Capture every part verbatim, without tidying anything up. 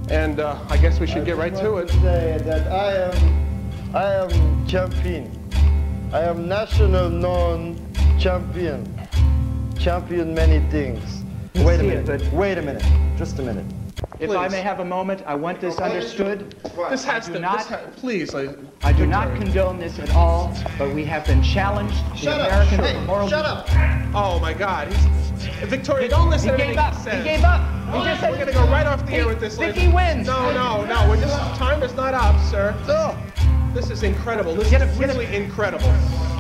And uh, I guess we should get right to it. I say that I am, I am champion. I am national known champion. Champion many things. Wait a minute, wait a minute, just a minute. If Please. I may have a moment, I want this understood. This has I do to, not, this ha please. I, I do not condone this at all, but we have been challenged. Shut the up! American Hey, moral shut up! oh my God. He's, Victoria, don't listen He to gave anything up. he says. He gave up. He just said We're gonna go right off the he, air with this. Vicky lady. wins. No, no, no. We're just time is not up, sir. Oh. This is incredible. This Get is him, get really incredible.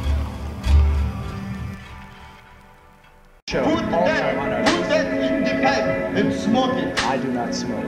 Show. Put Also that, on our- put that in the pipe and smoke it. I do not smoke.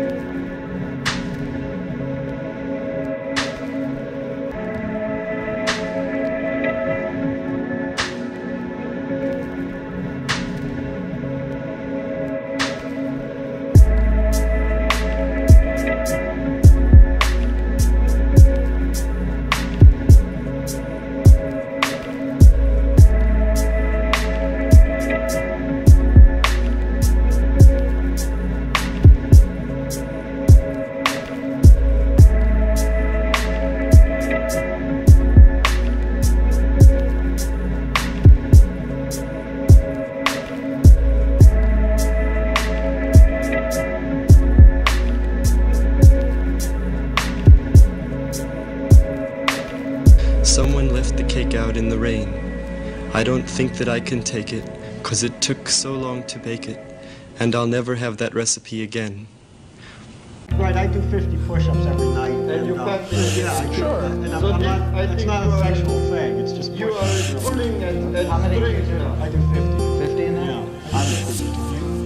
Someone left the cake out in the rain. I don't think that I can take it, 'cause it took so long to bake it, and I'll never have that recipe again. Right, I do fifty push-ups every night. And you uh, practice, yeah, I do, sure. And I'm, So I'm this- not, I it's think not you a are- sexual thing, it's just You push-ups. are pulling and, and How many do you strings. do? I do fifty. fifty in there? Yeah. I'm,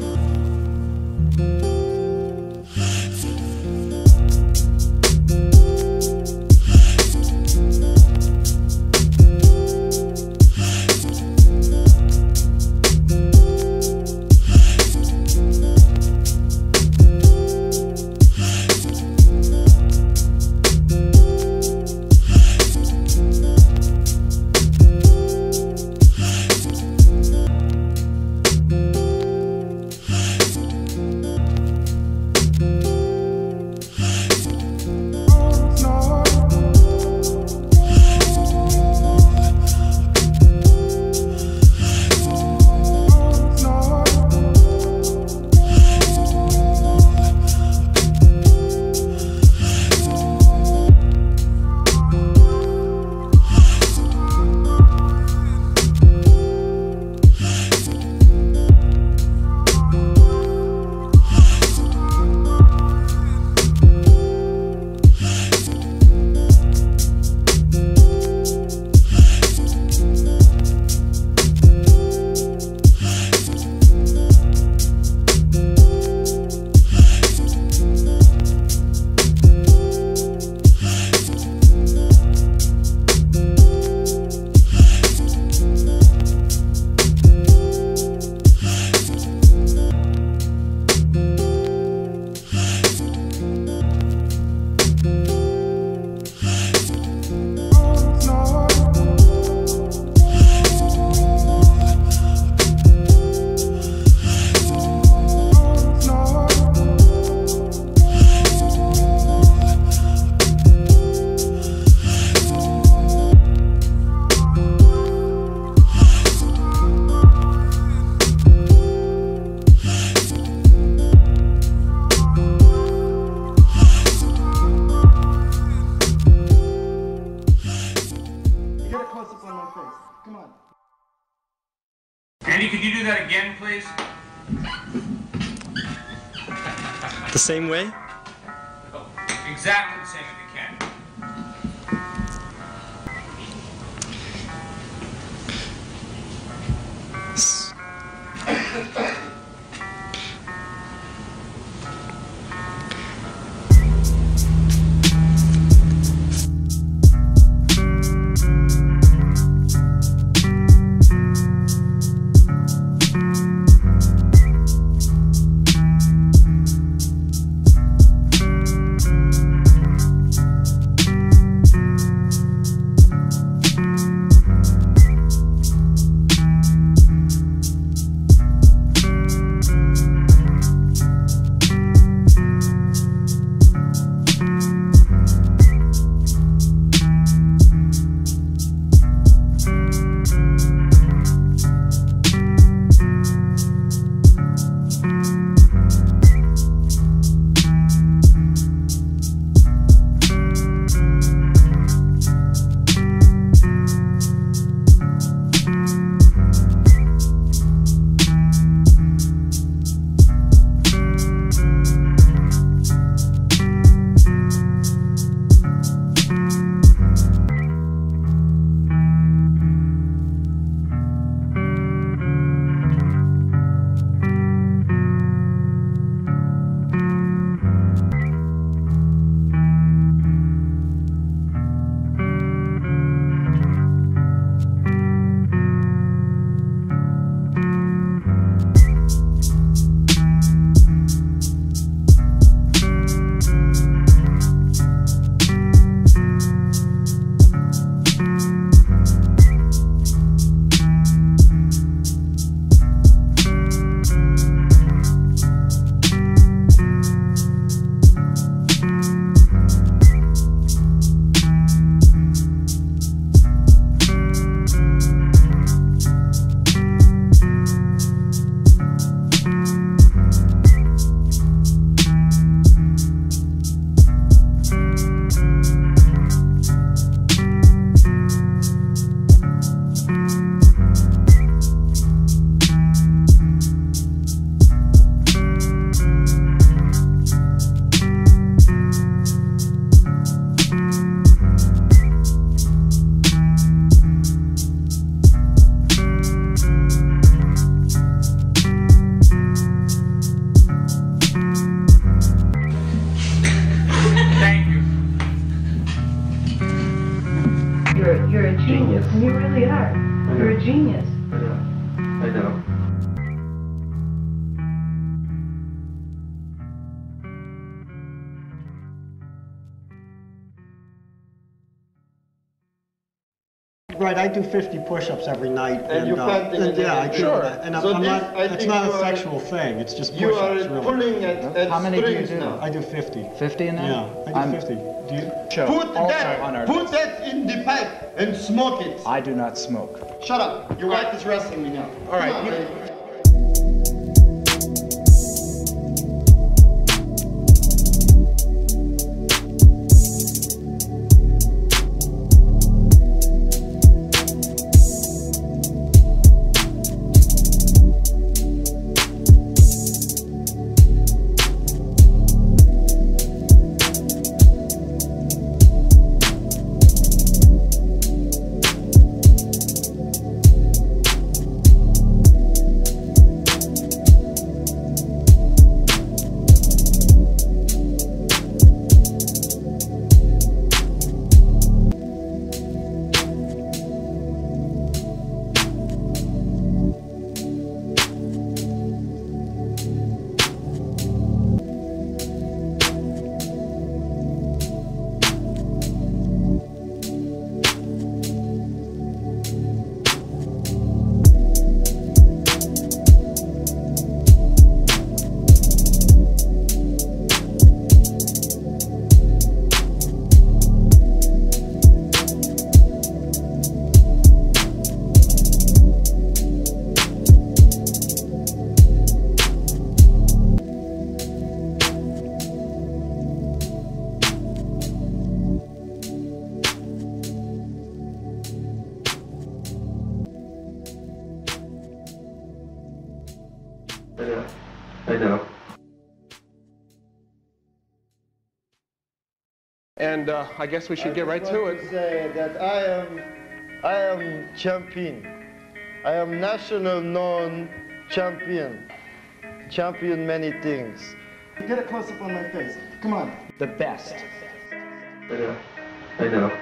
Andy, could you do that again, please? The same way? Oh, exactly the same if you can. S- You really are. You're a genius. Yeah, I know. Right, I do fifty push-ups every night. And you uh, can't and, even- yeah, I do. Sure. And I'm, So I'm this, not, I it's think not you a are- sexual thing, it's just You are push-ups, really. pulling at, at How many do you strings do? now. I do fifty. fifty in that? Yeah, I do I'm- fifty. Do you? Show. Put Also that, on our put list. that in the pipe and smoke it. I do not smoke. Shut up. Your wife is wrestling me now. All right, Come on, you- baby. Yeah, I know. And uh, I guess we should get right to I it. just want to say that I am, I am champion. I am national known champion. Champion many things. Get a close-up on my face. Come on. The best. Yeah, I know.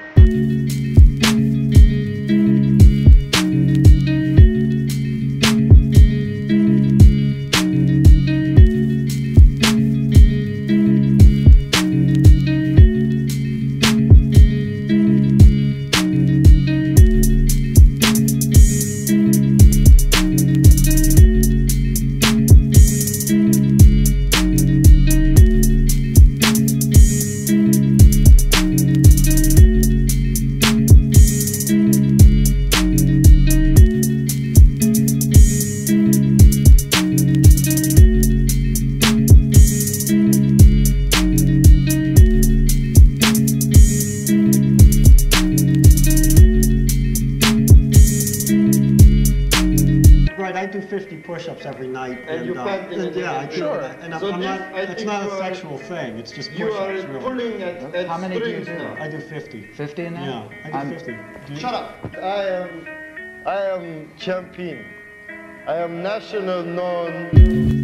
Right, I do fifty push-ups every night. And you uh, can't even- and, yeah, I do. Sure. And I'm, So I'm this, not, I it's think not you a are- sexual thing, it's just You are push-ups, really. pulling at, at How many do you strings do? now. I do fifty. fifty in that? Yeah, I do I'm- fifty. Do you? Shut up. I am, I am champion. I am national known.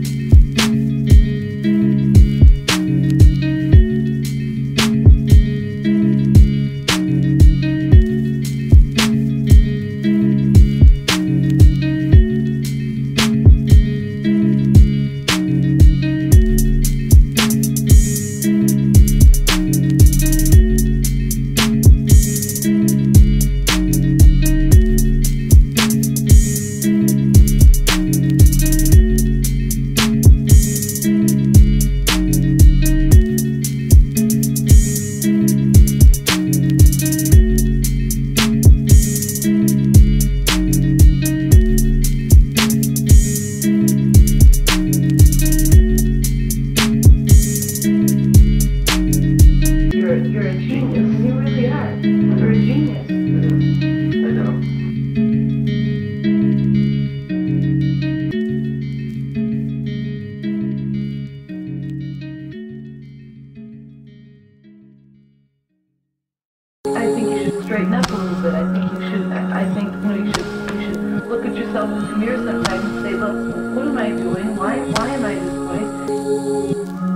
You're, you're a genius. You really are. You're a genius. I know. I think you should straighten up a little bit. I think you should. I, I think you know you should. You should look at yourself in the mirror sometimes and say, "Look, what am I doing? Why? Why am I this way?"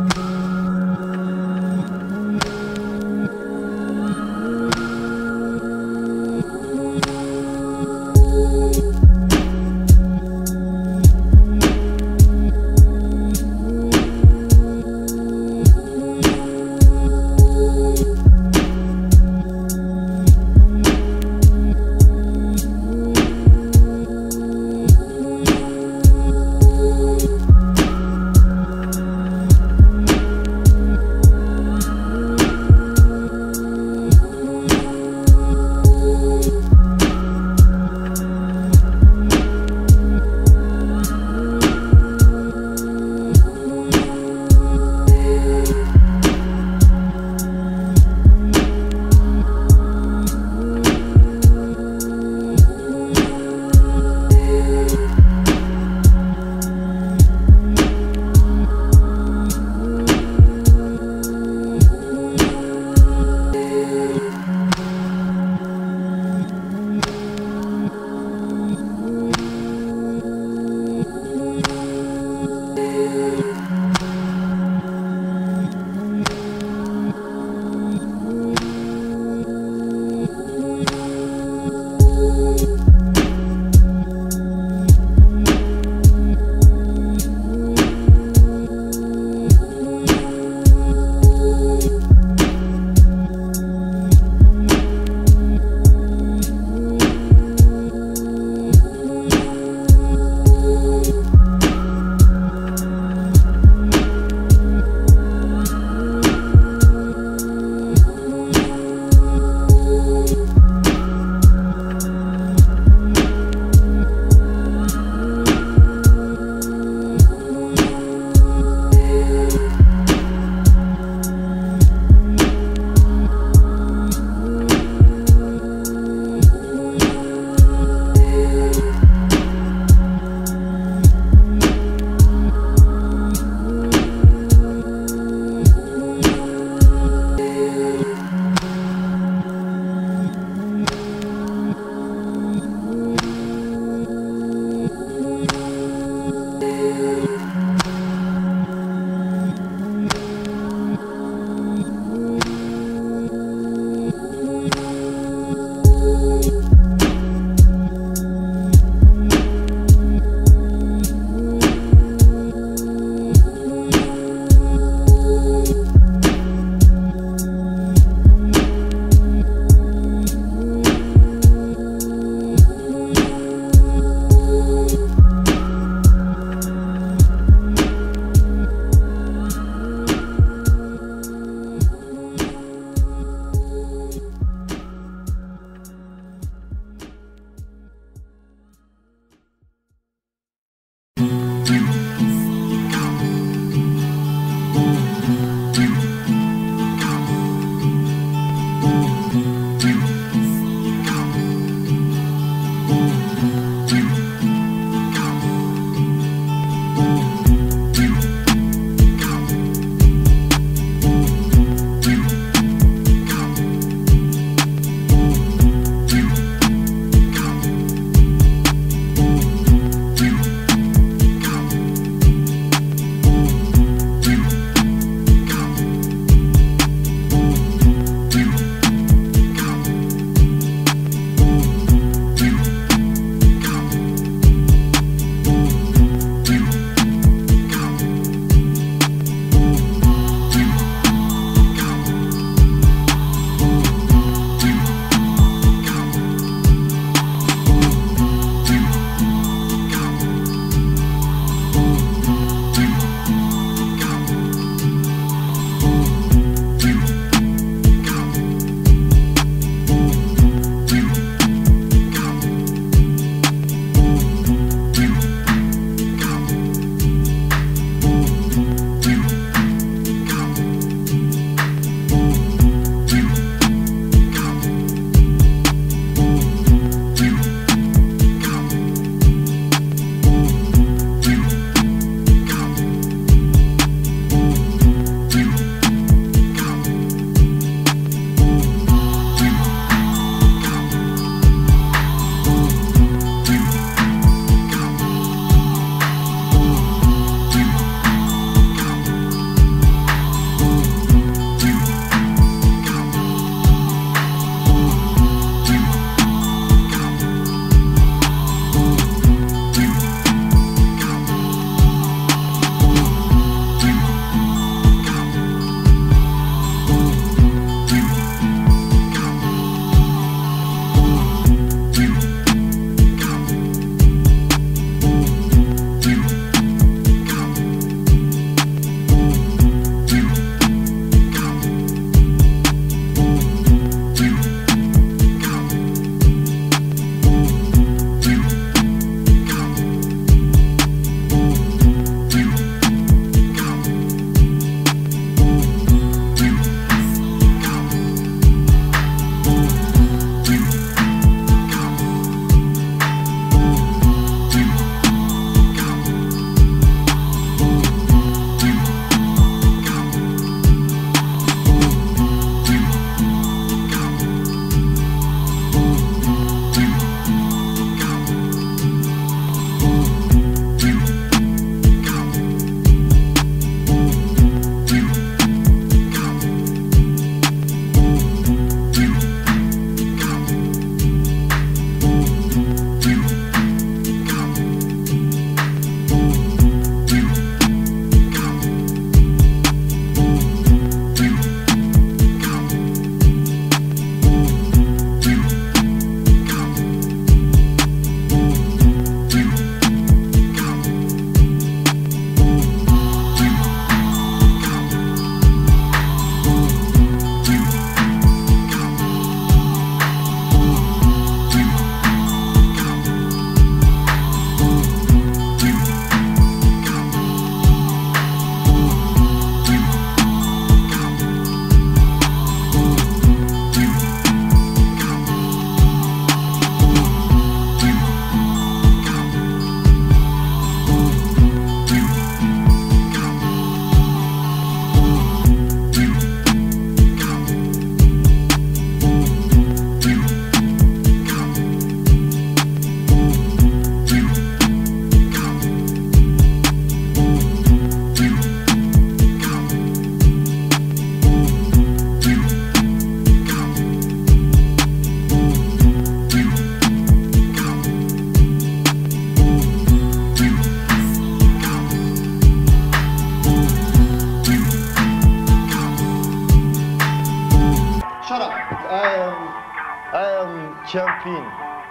Shut up. I am, I am champion.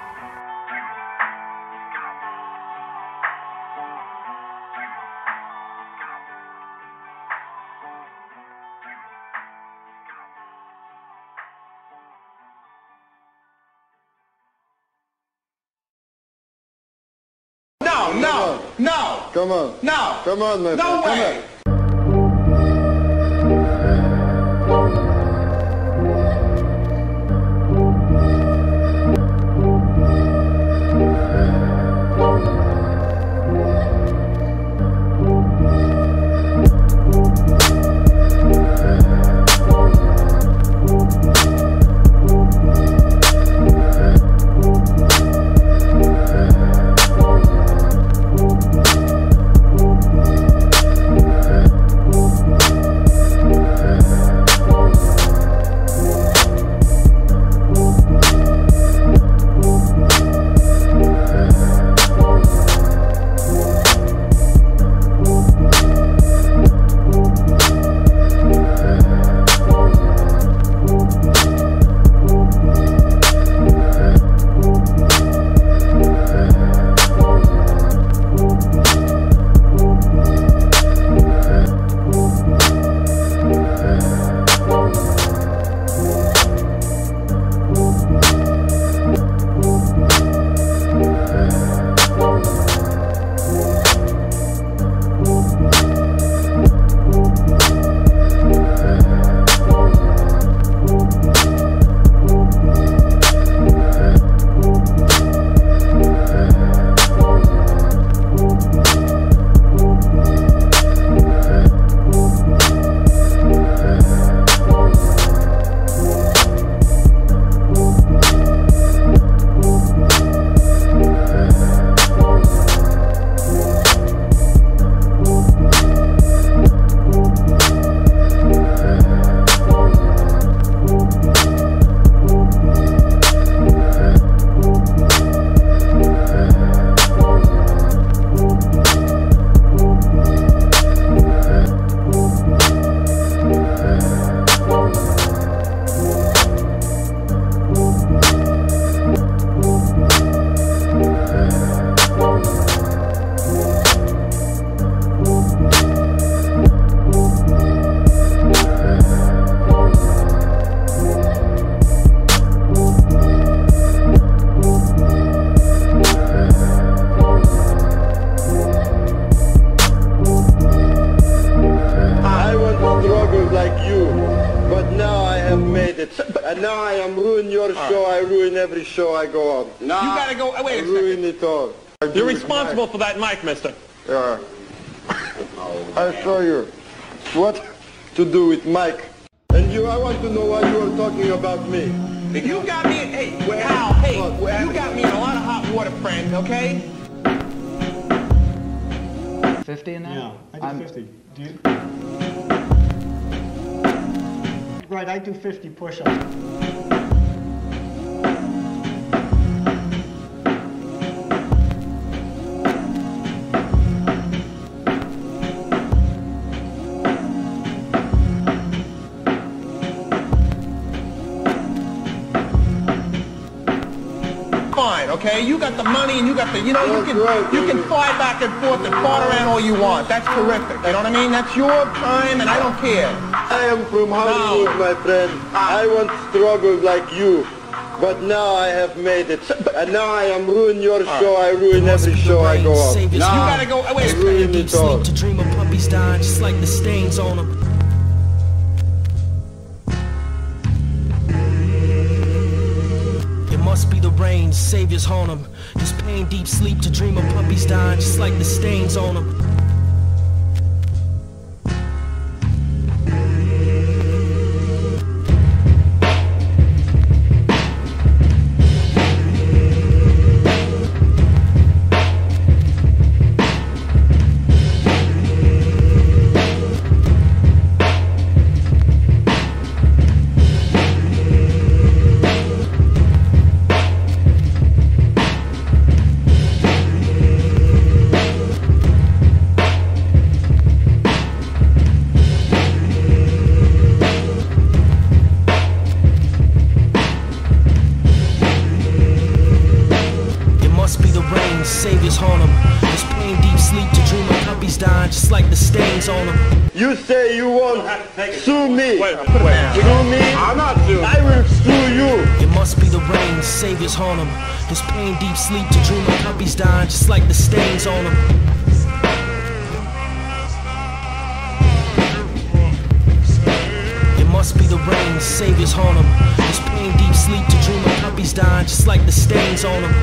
No, no, no, Come on. no. Come on, my No friend. Come way. on. And now I am ruining your show. I ruin every show I go on. No. You gotta go. Wait I a ruin second. it all. I do You're it responsible nice. for that mic, mister. Yeah. I saw you. What to do with Mike? And you, I want to know why you are talking about me. You got me in, hey, Hal, hey, What? you got me in a lot of hot water, friends, okay? fifty in that? Yeah, I do I'm- fifty. Do you? Right, I do fifty push-ups. Fine, okay? You got the money and you got the, you know, you That's can right, you can baby. fly back and forth and fart around all you want. That's terrific. You know what I mean? That's your time and I don't care. I am from Hollywood, my friend. I once struggled like you. But now I have made it. And now I am ruining your show. I ruin every show I go on. You gotta go, wait a I ruin second. it all. To dream of puppies dying just like the stains on them. It must be the rain, saviors haunt them. This pain, deep sleep to dream of puppies dying just like the stains on them. You say you won't sue me. Wait, wait. Sue me? I'm not suing. I will sue you. It must be the rain, saviors haunt them. This pain, deep sleep to dream of puppies dying, just like the stains on them. It must be the rain, saviors haunt them. This pain, deep sleep to dream of puppies dying, just like the stains on them.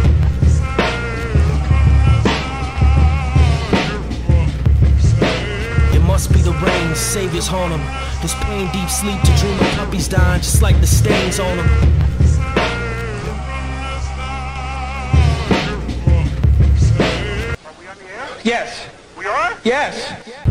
It must be the rain, saviors haunt them. This pain, deep sleep to dream of puppies dying, just like the stains on them. Yes. We are? Yes.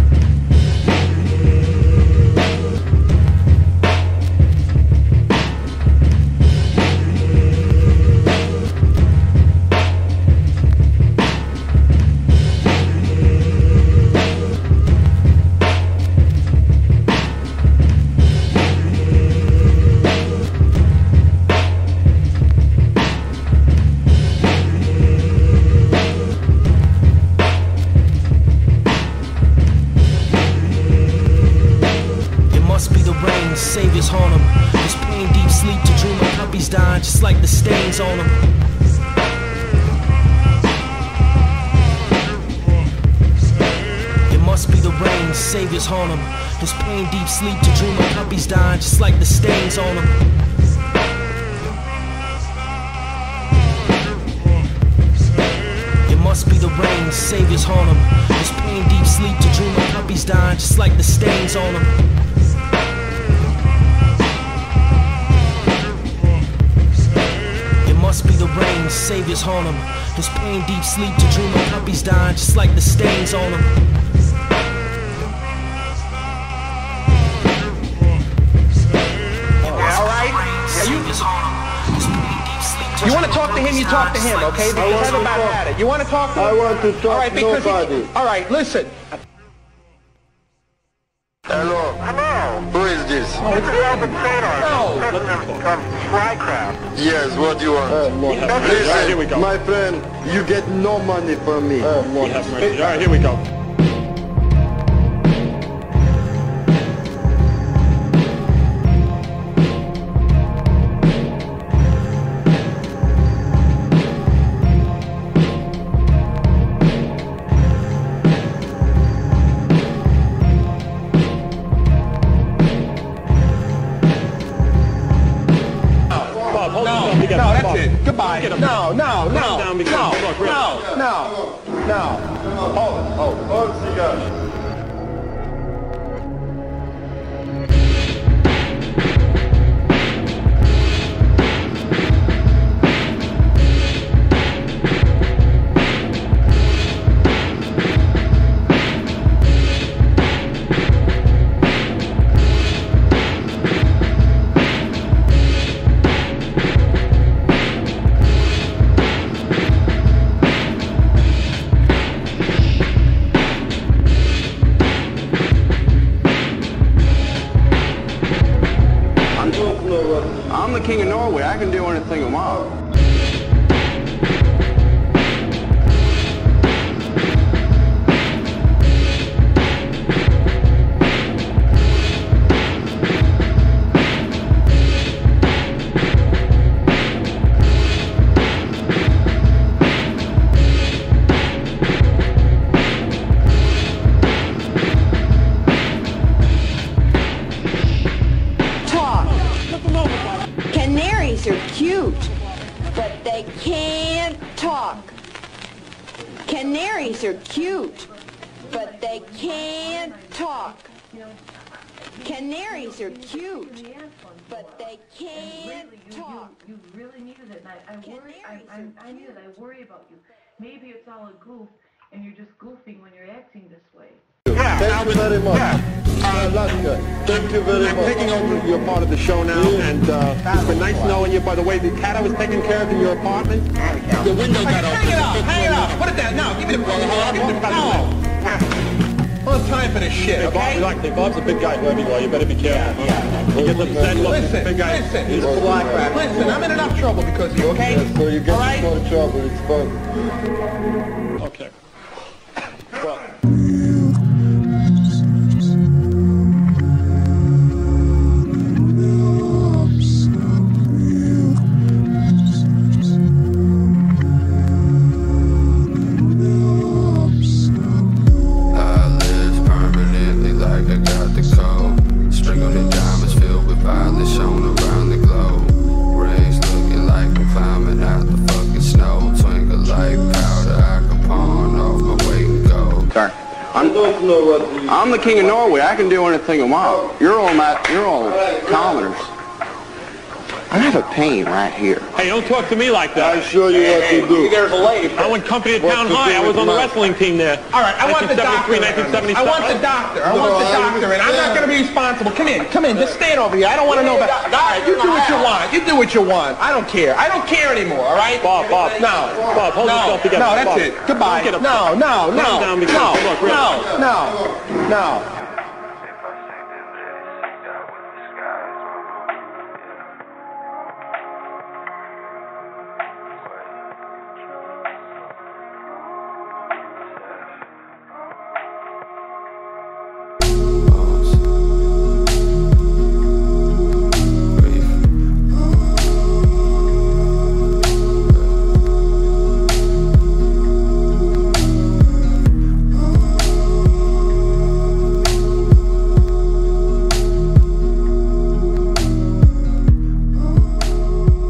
Saviors haunt them. This pain, deep sleep to dream of puppies dying, just like the stains on them. It must be the rain, saviors haunt them. This pain, deep sleep to dream of puppies dying, just like the stains on them. It must be the rain, saviors haunt them. This pain, deep sleep to dream of puppies dying, just like the stains on them. Must be the rain, saviors haunt them. This pain, deep sleep to dream of puppies dying, just like the stains on them. All right. You, you want to talk to him? You talk to him, okay? Because I'm about at it. You want to talk to him? I want to talk all right, to because nobody. He, all right, listen. Hello. Hello. Who is this? It's the Alvin Sadar. No. From Flycraft. Yes, what do you want? Uh, Listen, right, here we go. my friend, you get no money from me. Uh, Lord have mercy. All right, here we go. No, that's it. Goodbye. No, no, no, no, no, no, no, no. Oh, oh, oh, cigar. I'm the king of Norway. I can do anything I want. Canaries are cute, but they can't talk. Canaries are cute, but they can't talk. Canaries are cute, but they can't talk. You really needed it, and I, I worry. I, I, I need it. I worry about you. Maybe it's all a goof, and you're just goofing when you're acting this way. Yeah, Thank you very much. Yeah. Uh, Latka, thank you very I'm much. taking over your part of the show now, Yeah. and uh, it's been nice knowing you. By the way, the cat I was taking care of in your apartment, the window got open. Hang it up, hang it up. Put it down. No, give me the phone. Give me the phone. No. I don't have time for this shit, Hey, Bob, okay? relax. Hey, Bob's a big guy, whoever you are. You better be careful. Yeah, He gets upset. Look, he's a Listen, big guy. listen, He's a black rat. listen, I'm in enough trouble because of you, okay? Yeah, so you get All right? into more trouble, it's fun. Okay. Well. know what to I'm the king of Norway. I can do anything I want. You're all my, you're all commoners. I have a pain right here. Hey, don't talk to me like that. I'll show you what to do. There's a lady. I went company at What Town to High. do I was with on the my- wrestling team there. All right, I want the doctor. nineteen seventy-seven. I want the doctor. I No, want the I doctor, and I'm not going to be responsible. Come in, come in. Just stand over here. I don't want to know about. All right, you do what you want. You do what you want. I don't care. I don't care anymore. All right? Bob, Bob. No. Bob, hold no. yourself together. No, that's Bob. it. Goodbye. Don't get No, no, no, Calm down because- no, look, really. no, no, no.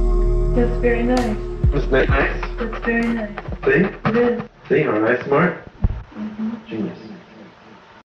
That's very nice. It's nice. That's very nice. See? It is. See, I'm nice smart.